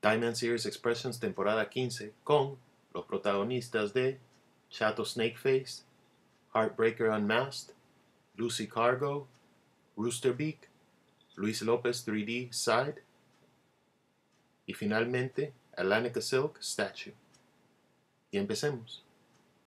Dieman Series Expressions temporada 15 con los protagonistas de Chato Snakeface, Heartbreaker Unmasked, Lucy Cargo, Roosterbeak, Luis Lopez 3D Side y finalmente Atlantica Silk Statue. Y empecemos.